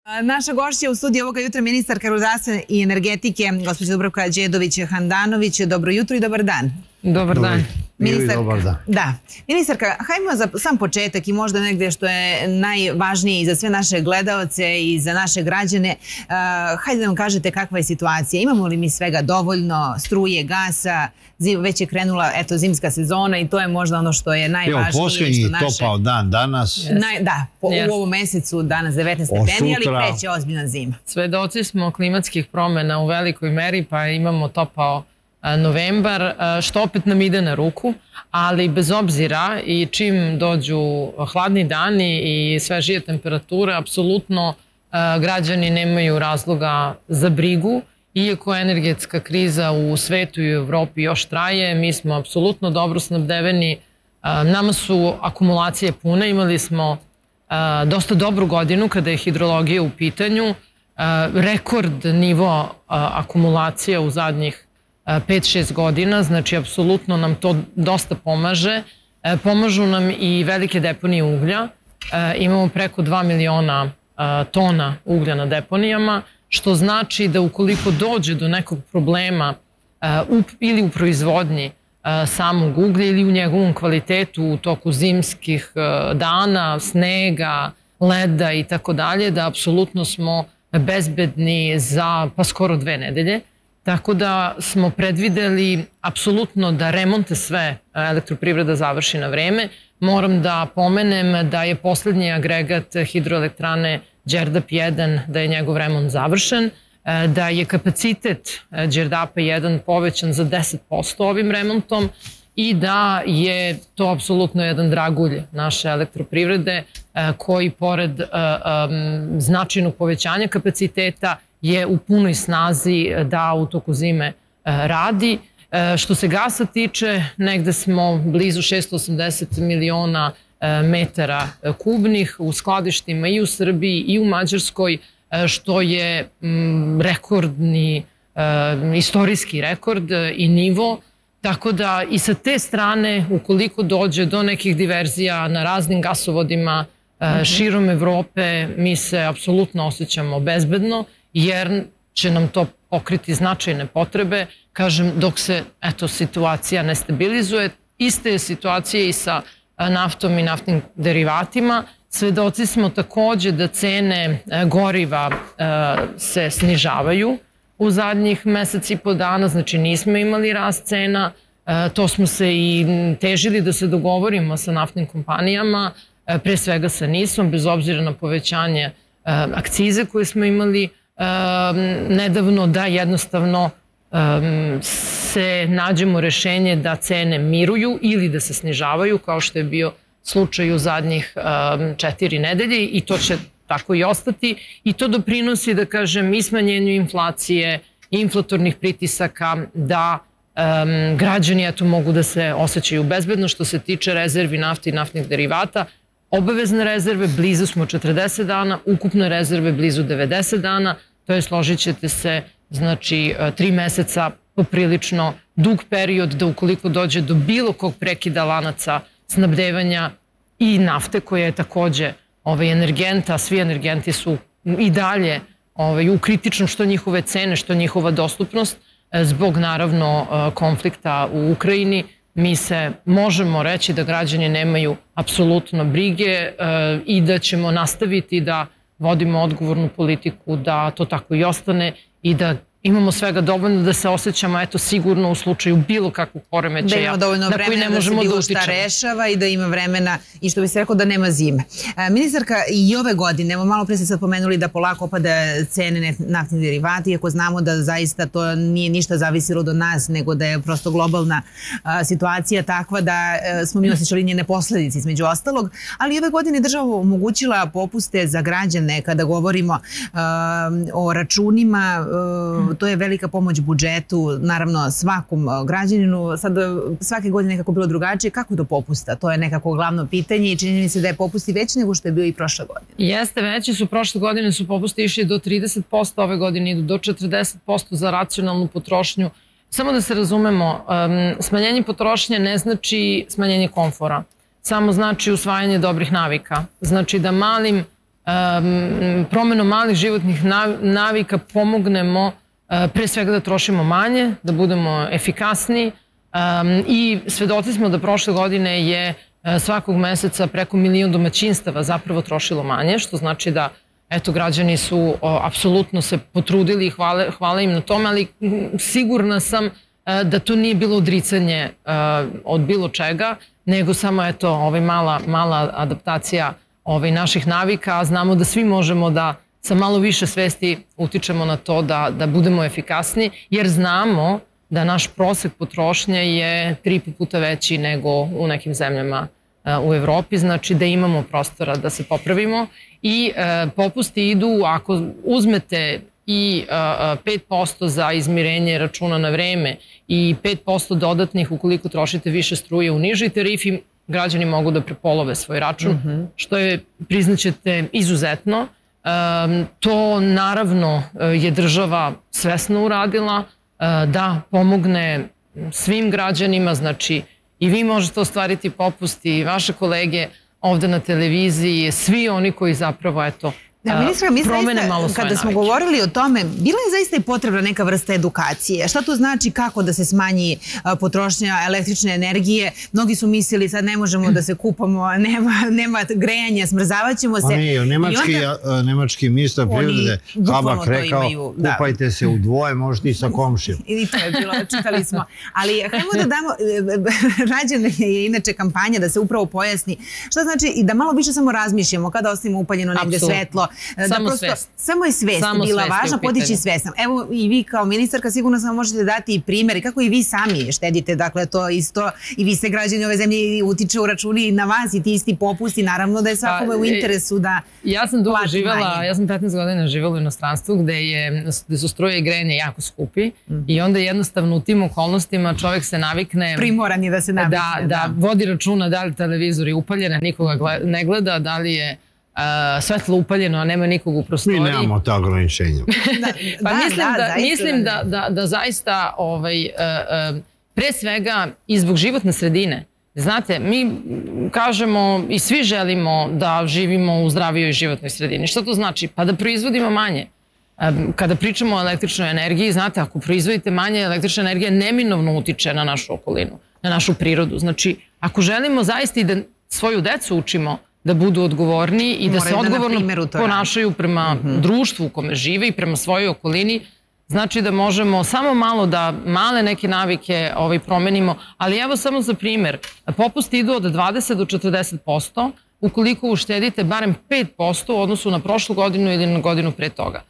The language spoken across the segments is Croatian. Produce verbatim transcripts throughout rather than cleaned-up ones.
Naša gošća u studiju ovoga jutra ministarka rudarstva i energetike, gospođa Dubravka Đedović-Handanović. Dobro jutro i dobar dan. Dobar dan. Dobar dan. Da. Ministarka, hajmo za sam početak i možda negdje što je najvažnije i za sve naše gledaoce i za naše građane. Hajde da nam kažete kakva je situacija. Imamo li mi svega dovoljno, struje, gasa, već je krenula eto zimska sezona i to je možda ono što je najvažnije. Evo, posljednji topao dan danas. Da, u ovom mesecu danas devetnaest stepeni, ali kreće ozbiljna zima. Svedoci smo klimatskih promjena u velikoj meri, pa imamo topao novembar, što opet nam ide na ruku, ali bez obzira i čim dođu hladni dani i svežije temperature, apsolutno građani nemaju razloga za brigu. Iako energetska kriza u svetu i u Evropi još traje, mi smo apsolutno dobro snabdeveni. Nama su akumulacije pune, imali smo dosta dobru godinu kada je hidrologija u pitanju. Rekord nivo akumulacija u zadnjih pet šest godina, znači apsolutno nam to dosta pomaže. Pomažu nam i velike deponije uglja. Imamo preko dva miliona tona uglja na deponijama, što znači da ukoliko dođe do nekog problema ili u proizvodnji samog uglja ili u njegovom kvalitetu u toku zimskih dana, snega, leda i tako dalje, da apsolutno smo bezbedni za pa skoro dve nedelje. Tako da smo predvideli apsolutno da remonte sve elektroprivreda završi na vreme. Moram da pomenem da je posljednji agregat hidroelektrane Đerdap jedan, da je njegov remont završen, da je kapacitet Đerdapa jedan povećan za deset posto ovim remontom i da je to apsolutno jedan dragulj naše elektroprivrede koji pored značajnog povećanja kapaciteta je u punoj snazi da u toku zime radi. Što se gasa tiče, negde smo blizu šesto osamdeset miliona metara kubnih u skladištima i u Srbiji i u Mađarskoj, što je rekordni, istorijski rekord i nivo. Tako da i sa te strane, ukoliko dođe do nekih diverzija na raznim gasovodima širom Evrope, mi se apsolutno osjećamo bezbedno, jer će nam to pokriti značajne potrebe, kažem, dok se eto situacija ne stabilizuje. Iste je situacije i sa naftom i naftnim derivatima. Svedoci smo takođe da cene goriva se snižavaju u zadnjih mesec i po dana, znači nismo imali rast cena. To smo se i težili da se dogovorimo sa naftnim kompanijama, pre svega sa NIS-om, bez obzira na povećanje akcize koje smo imali nedavno, da jednostavno se nađemo rešenje da cene miruju ili da se snižavaju, kao što je bio slučaj u zadnjih četiri nedelje, i to će tako i ostati. I to doprinosi, da kažem, i smanjenju inflacije, inflatornih pritisaka, da građani eto mogu da se osjećaju bezbedno. Što se tiče rezervi nafte i naftnih derivata, obavezne rezerve blizu smo četrdeset dana, ukupne rezerve blizu devedeset dana, to je, složit ćete se, znači tri meseca poprilično dug period da ukoliko dođe do bilo kog prekida lanaca snabdevanja i nafte, koja je takođe energent, a svi energenti su i dalje u kritičnom, što njihove cene, što njihova dostupnost, zbog naravno konflikta u Ukrajini. Mi se možemo reći da građani nemaju apsolutno brige i da ćemo nastaviti da vodimo odgovornu politiku, da to tako i ostane i da imamo svega dovoljno da se osjećamo eto sigurno u slučaju bilo kakvog poremećaja na koji ne možemo da utičemo. Da ima dovoljno vremena da se bilo šta rešava i da ima vremena i što bi se rekao da nema zime. Ministarka, i ove godine, evo malo pre ste sad pomenuli da polako opada cene naftnih derivata, iako znamo da zaista to nije ništa zavisilo do nas, nego da je prosto globalna situacija takva da smo mi osjećali njene posledice između ostalog, ali ove godine država omogućila popuste za građane kada govorimo o računima. To je velika pomoć budžetu, naravno svakom građaninu. Sad svake godine nekako bilo drugačije. Kako do popusta? To je nekako glavno pitanje i čini mi se da je popust i veći nego što je bio i prošle godine. Jeste, veći su. Prošle godine su popusti išli do trideset posto, ove godine idu do četrdeset posto za racionalnu potrošnju. Samo da se razumemo, smanjenje potrošnje ne znači smanjenje komfora. Samo znači usvajanje dobrih navika. Znači da malim promenom malih životnih navika pomognemo pre svega da trošimo manje, da budemo efikasniji i svedoci smo da prošle godine je svakog meseca preko milion domaćinstava zapravo trošilo manje, što znači da eto, građani su apsolutno se potrudili i hvala im na tome, ali sigurna sam da to nije bilo odricanje od bilo čega, nego samo eto, ovaj mala adaptacija naših navika, a znamo da svi možemo da sa malo više svesti utičemo na to da budemo efikasni, jer znamo da naš prosek potrošnje je tri puta veći nego u nekim zemljama u Evropi, znači da imamo prostora da se popravimo i popusti idu, ako uzmete i pet posto za izmirenje računa na vreme i pet posto dodatnih ukoliko trošite više struje u nižoj tarifi, građani mogu da prepolove svoj račun, što je, priznaćete, izuzetno. To naravno je država svesno uradila da pomogne svim građanima, znači i vi možete ostvariti popust i vaše kolege ovde na televiziji, svi oni koji zapravo, eto, promene malo svoje navike. Kada smo govorili o tome, bila je zaista i potrebna neka vrsta edukacije. Šta to znači, kako da se smanji potrošnja električne energije? Mnogi su mislili sad ne možemo da se kupamo, nema grejanja, smrzavat ćemo se. Pa nije, nemački ministar prirode Habak rekao, kupajte se u dvoje, možete i sa komšijom. I to je bilo, čitali smo. Ali hajmo da damo, rađena je inače kampanja da se upravo pojasni. Šta znači i da malo više samo razmišljamo kada ostavimo upaljeno negde svetlo. Samo svest. Samo je svest bila važna, podići svestom. Evo i vi kao ministarka sigurno samo možete dati i primjer kako i vi sami štedite, dakle to isto i vi ste građani ove zemlje i utiče u računi na vas i ti isti popusti, naravno da je svakome u interesu da ja sam dugo živjela, ja sam petnaest godina živjela u inostranstvu gde su struje i grejanje jako skupi i onda jednostavno u tim okolnostima čovjek se navikne primoran je da se navikne da vodi računa da li televizor je upaljen, nikoga ne gleda, da li je svetlo upaljeno, a nema nikog u prostoriji. Mi nemamo ta ograničenja. Pa mislim da zaista pre svega i zbog životne sredine. Znate, mi kažemo i svi želimo da živimo u zdravijoj životnoj sredini. Što to znači? Pa da proizvodimo manje. Kada pričamo o električnoj energiji, znate, ako proizvodite manje, električna energija neminovno utiče na našu okolinu, na našu prirodu. Znači, ako želimo zaista i da svoju decu učimo da budu odgovorni i da se odgovorno ponašaju prema društvu u kome žive i prema svojoj okolini, znači da možemo samo malo da male neke navike promenimo, ali evo samo za primjer, popusti idu od dvadeset do četrdeset posto ukoliko uštedite barem pet posto u odnosu na prošlu godinu ili na godinu pre toga.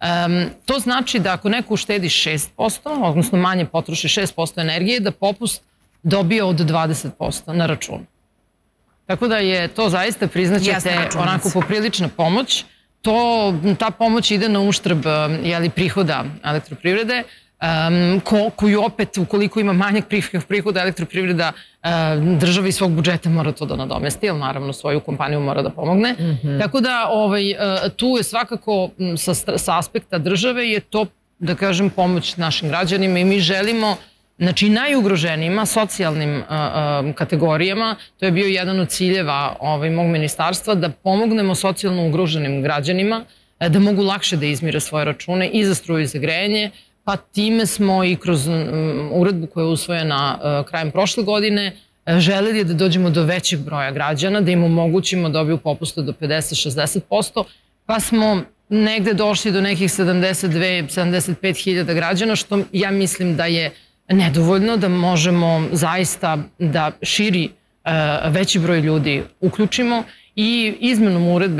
To znači da ako neko uštedi šest posto, odnosno manje potroši šest posto energije, da popust dobije od dvadeset posto na računu. Tako da je to zaista, priznaćete, onako poprilična pomoć. Ta pomoć ide na uštrb prihoda elektroprivrede, koju opet, ukoliko ima manjak prihoda elektroprivreda, država iz svog budžeta mora to da nadomesti, jer naravno svoju kompaniju mora da pomogne. Tako da tu je svakako sa aspekta države je to, da kažem, pomoć našim građanima i mi želimo, znači najugroženijima, socijalnim kategorijama, to je bio jedan od ciljeva mog ministarstva, da pomognemo socijalno ugroženim građanima, da mogu lakše da izmire svoje račune i za struju i za grejanje, pa time smo i kroz uredbu koja je usvojena krajem prošle godine želeli da dođemo do većeg broja građana, da im omogućimo da dobiju popuste do pedeset do šezdeset posto, pa smo negde došli do nekih sedamdeset dve do sedamdeset pet hiljada građana, što ja mislim da je nedovoljno, da možemo zaista da širi veći broj ljudi uključimo i izmenom uredbe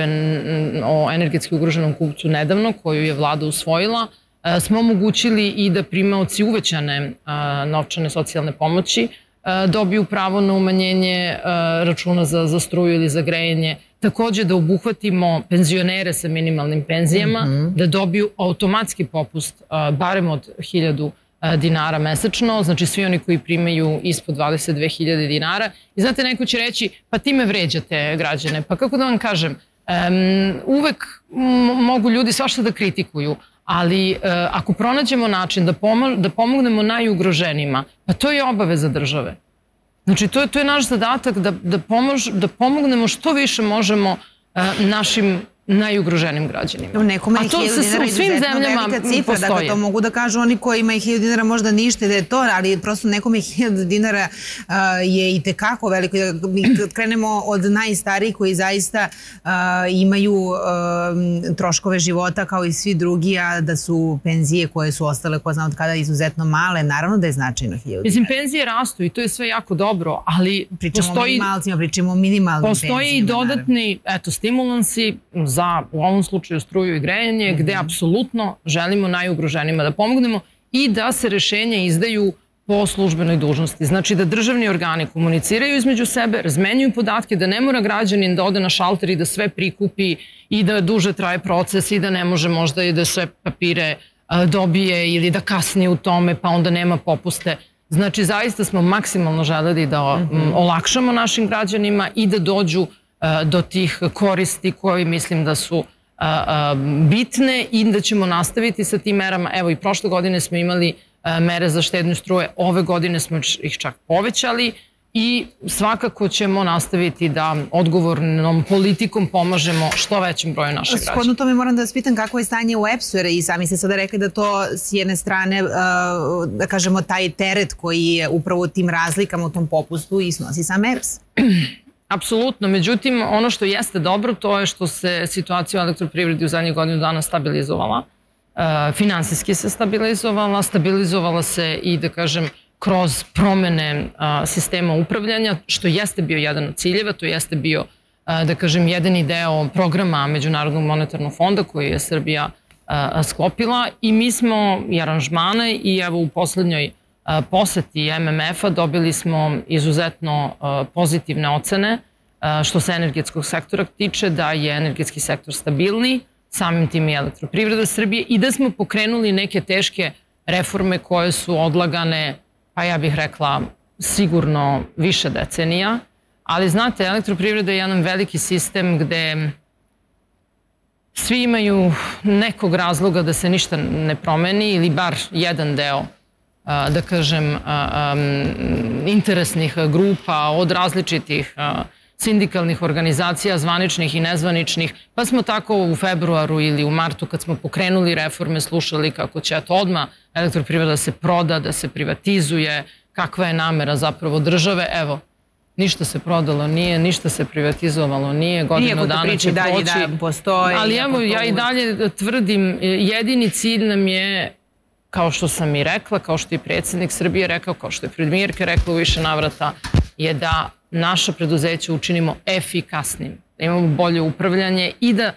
o energetski ugroženom kupcu nedavno, koju je vlada usvojila, smo omogućili i da primaoci uvećane novčane socijalne pomoći dobiju pravo na umanjenje računa za struju ili za grejanje. Takođe da obuhvatimo penzionere sa minimalnim penzijama, da dobiju automatski popust barem od hiljadu dinara mesečno, znači svi oni koji primaju ispod dvadeset dve hiljade dinara. I znate, neko će reći, pa time vređate građane. Pa kako da vam kažem, uvek mogu ljudi svašta da kritikuju, ali ako pronađemo način da pomognemo najugroženima, pa to je obaveza države. Znači, to je naš zadatak da pomognemo što više možemo našim najugroženim građanima. Nekome je hiljadu dinara izuzetno velika cifra, dakle to mogu da kažu oni koji imaju hiljadu dinara možda ništa da je to, ali prosto nekome hiljadu dinara je i tekako veliko. Mi krenemo od najstarijih koji zaista imaju troškove života kao i svi drugi, a da su penzije koje su ostale ko zna od kada izuzetno male, naravno da je značajno hiljadu dinara. Mislim, penzije rastu i to je sve jako dobro, ali pričamo o minimalcima, pričamo o minimalnim penzijama. Postoji i dodatni, eto, stimulansi za, u ovom slučaju, struju i grejanje, gde apsolutno želimo najugroženima da pomognemo i da se rešenja izdaju po službenoj dužnosti. Znači da državni organi komuniciraju između sebe, razmenjuju podatke, da ne mora građanin da ode na šalter i da sve prikupi i da duže traje proces i da ne može možda i da sve papire dobije ili da kasni u tome pa onda nema popuste. Znači zaista smo maksimalno želeli da olakšamo našim građanima i da dođu do tih koristi koje mislim da su bitne i da ćemo nastaviti sa tim merama. Evo i prošle godine smo imali mere za štednju struje, ove godine smo ih čak povećali i svakako ćemo nastaviti da odgovornom politikom pomažemo što većem broju naših građana. Shodno tome moram da vas pitam kako je stanje u E P S-u, jer i sami ste sada rekli da to s jedne strane, da kažemo, taj teret koji je upravo u tim razlikama u tom popustu i snosi sam E P S. Apsolutno, međutim, ono što jeste dobro, to je što se situacija u elektroprivredi u zadnjih godinu dana stabilizovala. Finansijski se stabilizovala, stabilizovala se i, da kažem, kroz promene sistema upravljanja, što jeste bio jedan od ciljeva, to jeste bio, da kažem, jedini deo programa Međunarodnog monetarnog fonda koji je Srbija sklopila i mi smo i aranžmane i evo u poslednjoj poseti M M F-a dobili smo izuzetno pozitivne ocene što se energetskog sektora tiče, da je energetski sektor stabilniji, samim tim i elektroprivreda Srbije i da smo pokrenuli neke teške reforme koje su odlagane, pa ja bih rekla, sigurno više decenija. Ali znate, elektroprivreda je jedan veliki sistem gde svi imaju nekog razloga da se ništa ne promeni ili bar jedan deo, da kažem, interesnih grupa od različitih sindikalnih organizacija, zvaničnih i nezvaničnih, pa smo tako u februaru ili u martu kad smo pokrenuli reforme slušali kako će to odmah elektroprivreda da se proda, da se privatizuje, kakva je namera zapravo države. Evo, ništa se prodalo nije, ništa se privatizovalo nije, godinu dana će proći. Ali evo, ja i dalje tvrdim, jedini cilj nam je, kao što sam i rekla, kao što je predsjednik Srbije rekao, kao što je premijerka rekla u više navrata, je da naša preduzeća učinimo efikasnim, da imamo bolje upravljanje i da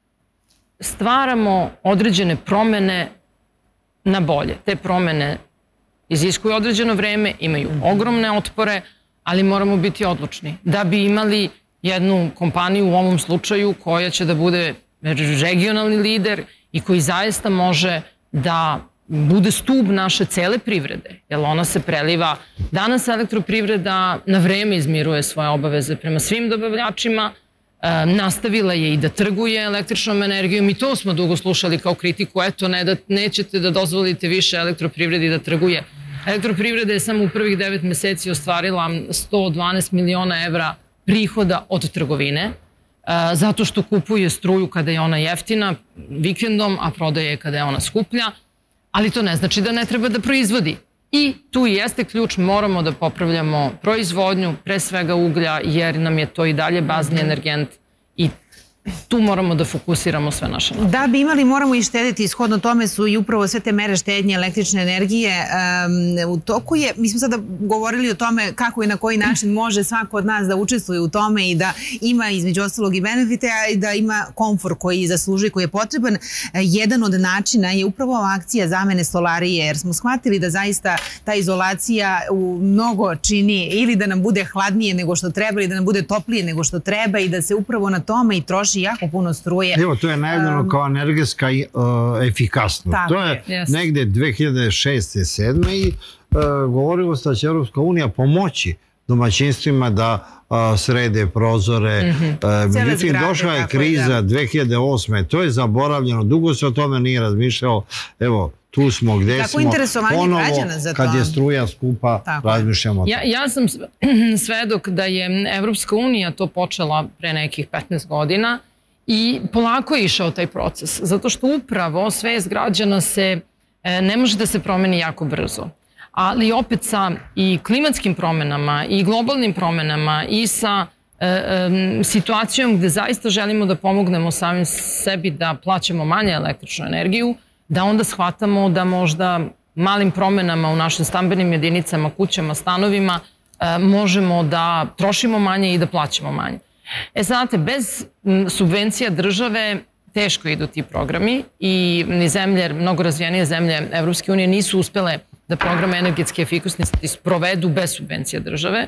stvaramo određene promene na bolje. Te promene iziskuju određeno vreme, imaju ogromne otpore, ali moramo biti odlučni. Da bi imali jednu kompaniju u ovom slučaju koja će da bude regionalni lider i koji zaista može da bude stub naše cele privrede, jer ona se preliva. Danas elektroprivreda na vreme izmiruje svoje obaveze prema svim dobavljačima, nastavila je i da trguje električnom energijom i to smo dugo slušali kao kritiku, eto nećete da dozvolite više elektroprivredi da trguje. Elektroprivreda je samo u prvih devet meseci ostvarila sto dvanaest miliona evra prihoda od trgovine, zato što kupuje struju kada je ona jeftina vikendom, a prodaje kada je ona skuplja, ali to ne znači da ne treba da proizvodi. I tu jeste ključ, moramo da popravljamo proizvodnju, pre svega uglja, jer nam je to i dalje bazni energent i tu moramo da fokusiramo sve naše napore. Da bi imali, moramo i štediti. Ishodno tome su i upravo sve te mere štednje električne energije. U toku je, mi smo sada govorili o tome kako i na koji način može svako od nas da učestvuje u tome i da ima između ostalog i benefite, a i da ima komfor koji zaslužuje, koji je potreban. Jedan od načina je upravo akcija zamene solarije, jer smo shvatili da zaista ta izolacija u mnogo čini ili da nam bude hladnije nego što treba ili da nam bude toplije nego što treba i da se upravo na tome i troši jako puno struje. Evo, to je najavljeno kao energetska efikasnost. To je negde dve hiljade šeste i sedme i govorilo se da će Evropska unija pomoći domaćinstvima da srede prozore. Međutim, došla je kriza dve hiljade osme. To je zaboravljeno. Dugo se o tome nije razmišljalo. Evo, tu smo gde smo. Ponovo, kad je struja skupa, razmišljamo o tome. Ja sam svedok da je Evropska unija to počela pre nekih petnaest godina I polako je išao taj proces, zato što upravo svest građana se ne može da se promeni jako brzo. Ali opet sa i klimatskim promenama i globalnim promenama i sa situacijom gde zaista želimo da pomognemo samim sebi da plaćamo manje električnu energiju, da onda shvatamo da možda malim promenama u našim stambenim jedinicama, kućama, stanovima možemo da trošimo manje i da plaćamo manje. E, znate, bez subvencija države teško idu ti programi i ni zemlje, mnogo razvijenije zemlje Evropske unije nisu uspele da programe energetske efikasnosti sprovedu bez subvencija države.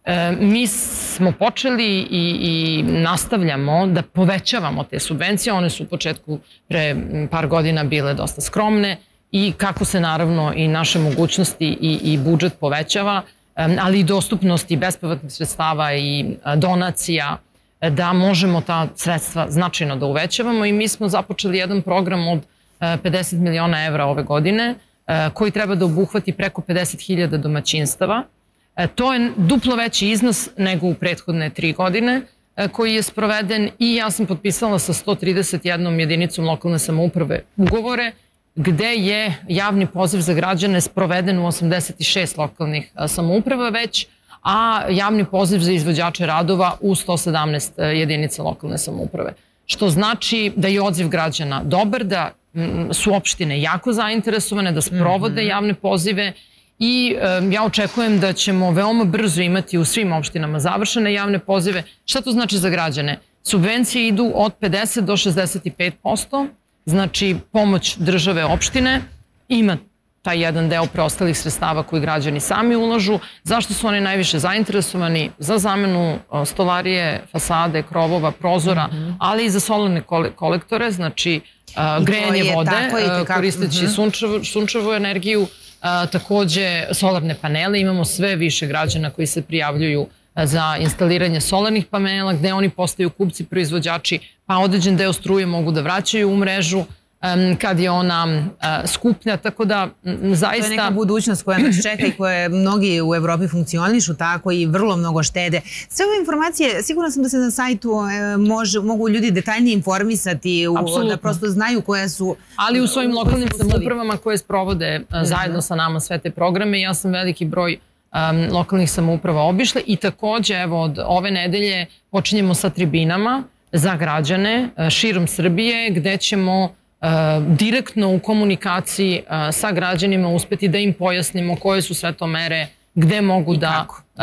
Mi smo počeli i nastavljamo da povećavamo te subvencije. One su u početku pre par godina bile dosta skromne i kako se naravno i naše mogućnosti i budžet povećava, ali i dostupnost i bespovratnih sredstava i donacija, da možemo ta sredstva značajno da uvećavamo i mi smo započeli jedan program od pedeset miliona evra ove godine koji treba da obuhvati preko pedeset hiljada domaćinstava. To je duplo veći iznos nego u prethodne tri godine koji je sproveden i ja sam potpisala sa sto trideset jednom jedinicom lokalne samouprave ugovore gde je javni poziv za građane sproveden u osamdeset šest lokalnih samouprava već, a javni poziv za izvođače radova u sto sedamnaest jedinica lokalne samouprave. Što znači da je odziv građana dobar, da su opštine jako zainteresovane, da sprovode javne pozive i ja očekujem da ćemo veoma brzo imati u svim opštinama završene javne pozive. Šta to znači za građane? Subvencije idu od pedeset do šezdeset pet posto, znači pomoć države opštine, ima taj jedan deo preostalih sredstava koji građani sami ulažu. Zašto su oni najviše zainteresovani? Za zamenu stolarije, fasade, krovova, prozora, ali i za solarne kolektore, znači grejanje vode, koristeći sunčevu energiju, takođe solarne panele. Imamo sve više građana koji se prijavljuju za instaliranje solarnih panela, gde oni postaju kupci, proizvođači, pa određen deo struje mogu da vraćaju u mrežu kad je ona skuplja, tako da zaista... To je neka budućnost koja nas čeka i koje mnogi u Evropi funkcionišu tako i vrlo mnogo štede. Sve ove informacije, sigurno sam da se na sajtu mogu ljudi detaljnije informisati, da prosto znaju koja su... Ali u svojim lokalnim samoupravama koje sprovode zajedno sa nama sve te programe, ja sam veliki broj lokalnih samouprava obišla i takođe, evo, od ove nedelje počinjemo sa tribinama za građane širom Srbije, gde ćemo direktno u komunikaciji sa građanima uspeti da im pojasnimo koje su sve to mere, gde mogu da,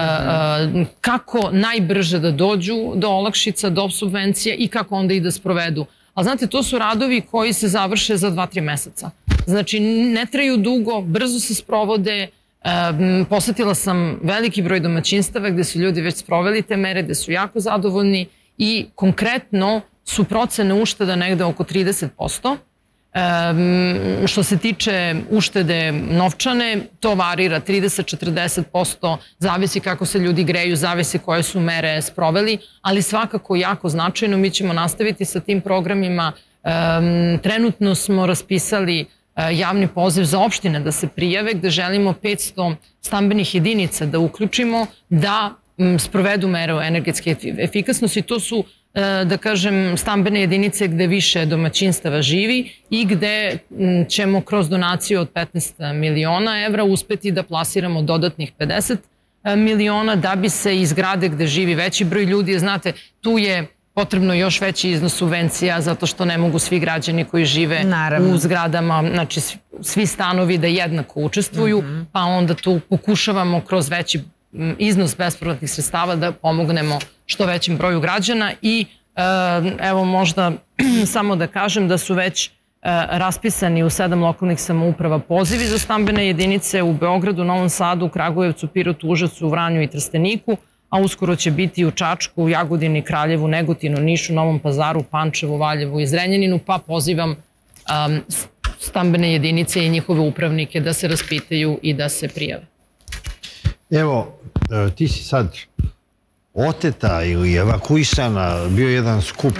kako najbrže da dođu do olakšica, do subvencija i kako onda i da sprovedu. Ali znate, to su radovi koji se završe za dva, tri meseca. Znači, ne traju dugo, brzo se sprovode. Posetila sam veliki broj domaćinstava gde su ljudi već sproveli te mere, gde su jako zadovoljni i konkretno su procene ušteda negde oko trideset posto. Što se tiče uštede novčane, to varira trideset do četrdeset posto, zavisi kako se ljudi greju, zavisi koje su mere sproveli, ali svakako jako značajno. Mi ćemo nastaviti sa tim programima. Trenutno smo raspisali javni poziv za opštine da se prijave, gde želimo petsto stambenih jedinica da uključimo, da sprovedu mere energetske efikasnosti. To su, da kažem, stambene jedinice gde više domaćinstava živi i gde ćemo kroz donaciju od petnaest miliona evra uspeti da plasiramo dodatnih pedeset miliona da bi se iz zgrade gde živi veći broj ljudi, znate, tu je potrebno još veći iznos subvencija zato što ne mogu svi građani koji žive u zgradama, znači svi stanovi da jednako učestvuju, pa onda tu pokušavamo kroz veći iznos bespovratnih sredstava da pomognemo što većem broju građana i evo možda samo da kažem da su već raspisani u sedam lokalnih samouprava pozivi za stambene jedinice u Beogradu, Novom Sadu, Kragujevcu, Pirotu, Užicu, Vranju i Trsteniku, a uskoro će biti u Čačku, Jagodini, Kraljevu, Negotinu, Nišu, Novom Pazaru, Pančevu, Valjevu i Zrenjaninu, pa pozivam stambene jedinice i njihove upravnike da se raspitaju i da se prijave. Evo, ti si sad oteta ili evakuisana, bio jedan skup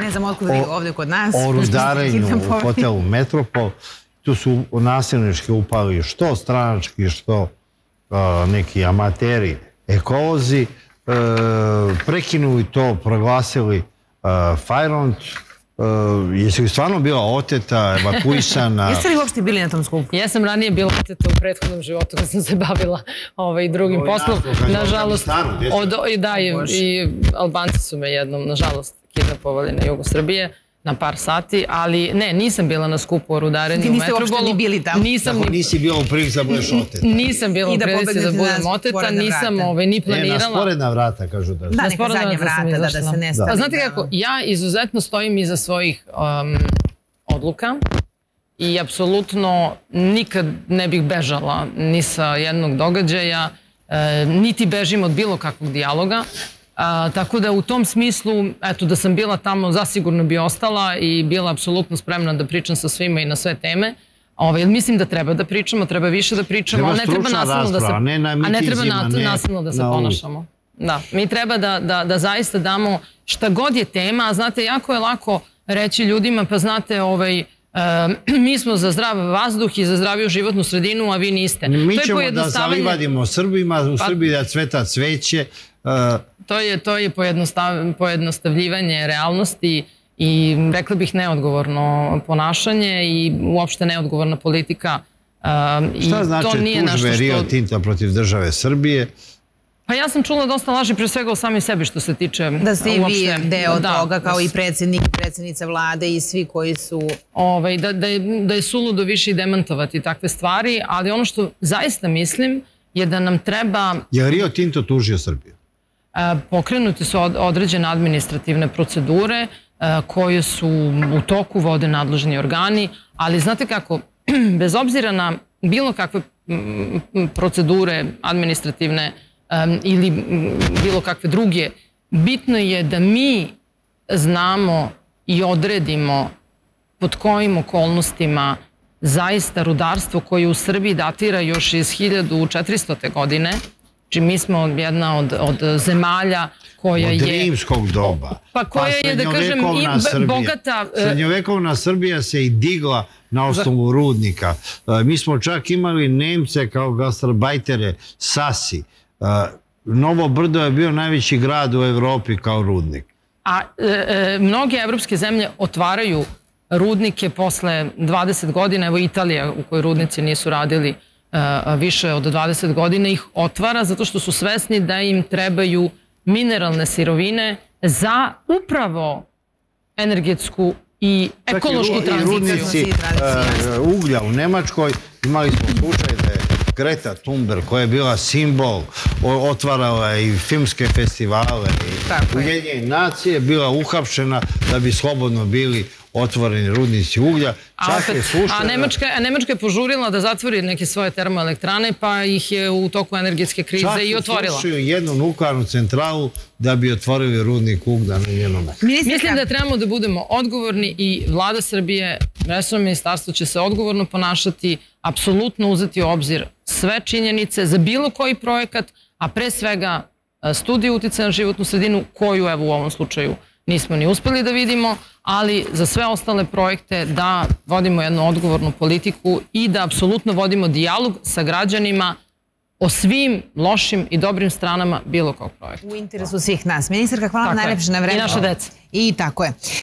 o rudarenju u hotelu Metropol. Tu su nasilnički upali što stranački, što neki amateri, ekolozi. Prekinuli to, proglasili fajront jesi li stvarno bila oteta, evakuisana? Jeste li uopšte bili na tom skupu? Ja sam ranije bila oteta u prethodnom životu kad sam se bavila drugim poslom. Nažalost, da, i Albanci su me jednom, nažalost, kidnapovali na jugu Srbije na par sati, ali ne, nisam bila na skupu o rudarenju u Metropolu. Ti niste uopšte ni bili tamo? Tako nisi bila u prilici da budeš oteta? Nisam bila u prilici da budem oteta, nisam ni planirala. Ne, na sporedna vrata, kažu da. Da, neka zadnja vrata, da se ne stavi. Znate kako, ja izuzetno stojim iza svojih odluka i apsolutno nikad ne bih bežala ni sa jednog događaja, niti bežim od bilo kakvog dijaloga. Tako da u tom smislu, eto, da sam bila tamo, zasigurno bi ostala i bila apsolutno spremna da pričam sa svima i na sve teme. Mislim da treba da pričamo, treba više da pričamo, ali ne treba nasilno da se... A ne treba nasilno da se ponašamo. Da, mi treba da zaista damo šta god je tema, a znate, jako je lako reći ljudima, pa znate, mi smo za zdrav vazduh i za zdraviju životnu sredinu, a vi niste. Mi ćemo da zalivadimo Srbima, u Srbiji da cveta cveće. To je pojednostavljivanje realnosti i, rekla bih, neodgovorno ponašanje i uopšte neodgovorna politika. Šta znači tužbe Rio Tinta protiv države Srbije? Pa ja sam čula dosta laži, pre svega o sami sebi što se tiče uopšte. Da ste i vi deo toga, kao i predsjednik, predsjednica vlade i svi koji su... Da je suludo više i demantovati takve stvari, ali ono što zaista mislim je da nam treba... Je Rio Tinto tužio Srbiju? Pokrenute su određene administrativne procedure koje su u toku, vode nadležni organi, ali znate kako, bez obzira na bilo kakve procedure administrativne ili bilo kakve druge, bitno je da mi znamo i odredimo pod kojim okolnostima zaista rudarstvo koje u Srbiji datira još iz hiljadu četiristote godine, znači mi smo jedna od zemalja koja je... Od rimskog doba. Pa koja je, da kažem, i bogata... Srednjovekovna Srbija se i digla na osnovu rudnika. Mi smo čak imali Nemce kao gastarbajtere, Sasi. Novo Brdo je bio najveći grad u Evropi kao rudnik. A mnoge evropske zemlje otvaraju rudnike posle dvadeset godina. Evo Italija, u kojoj rudnici nisu radili više od dvadeset godina, ih otvara zato što su svesni da im trebaju mineralne sirovine za upravo energetsku i ekološku tranziciju. I rudnici uglja u Nemačkoj, imali smo slučaj da je Greta Thunberg, koja je bila simbol, otvarala je i filmske festivale i Ujedinjene nacije, bila uhapšena da bi slobodno bili otvoreni rudnici uglja. A Nemačka je požurila da zatvori neke svoje termoelektrane, pa ih je u toku energetske krize i otvorila. Čak su slušaju jednu nuklearnu centralu da bi otvorili rudnik uglja na njenom mestu. Mislim da trebamo da budemo odgovorni i vlada Srbije, resorno ministarstvo će se odgovorno ponašati, apsolutno uzeti u obzir sve činjenice za bilo koji projekat, a pre svega studiju uticaja na životnu sredinu, koju evo u ovom slučaju nismo ni uspeli da vidimo, ali za sve ostale projekte da vodimo jednu odgovornu politiku i da apsolutno vodimo dijalog sa građanima o svim lošim i dobrim stranama bilo kog projekta. U interesu svih nas. Ministarka, hvala vam najlepše na vreme. I naše dece. I tako je.